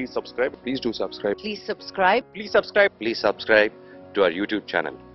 please subscribe. Please do subscribe. Please subscribe. Please subscribe. Please subscribe to our YouTube channel.